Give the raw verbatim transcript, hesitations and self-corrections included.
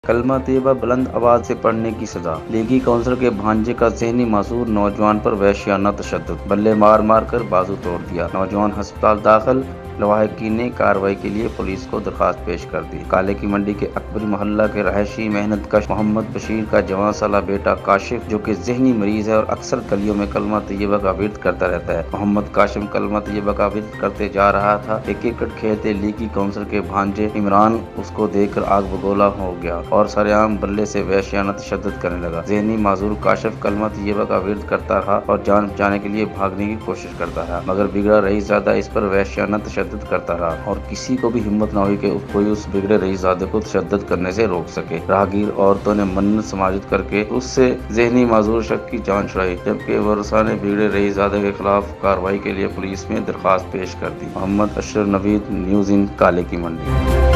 کلمہ طیبہ بلند آواز سے پڑھنے کی سزا۔ لیگی کونسلر کے بھانجے کا ذہنی معذور نوجوان پر وحشیانہ تشدد، بلے مار مار کر بازو توڑ دیا، نوجوان ہسپتال داخل۔ لواحقین نے کارروائی کے لیے پولیس کو درخواست پیش کر دی۔ کالے کی منڈی کے اکبری محلہ کے رہائشی محنت کش محمد بشیر کا جوان سالہ بیٹا کاشف، جو کہ ذہنی مریض ہے اور اکثر گلیوں میں کلمہ طیبہ کا ورد کرتا رہتا ہے۔ محمد کاشف کلمہ طیبہ کا ورد کرتے جا رہا تھا کہ کرکٹ کھیلتے لیگی کونسلر کے بھانجے عمران اس کو دیکھ کر آگ بگولا ہو گیا اور سرعام بلے سے وحشیانہ تشدد کرنے لگا۔ ذہنی معذور کاشف کلمہ طیبہ کا ورد کرتا رہا اور جان بچانے کے لیے بھاگنے کی کوشش کرتا رہا، مگر بگڑا رئیس زادہ اس پر وحشیانہ تشدد کرتا رہا اور کسی کو بھی ہمت نہ ہوئی کہ کوئی اس بگڑے رئیس زادے کو تشدد کرنے سے روک سکے۔ راہگیر عورتوں نے منت سماجت کر کے اس سے ذہنی معذور شخص کی جان چھڑائی، جبکہ ورثاء نے بگڑے رئیس زادے کے خلاف کارروائی کے لیے پولیس میں درخواست پیش کر دی۔ محمد اشرف نوید، نیوز ان کالے کی منڈی۔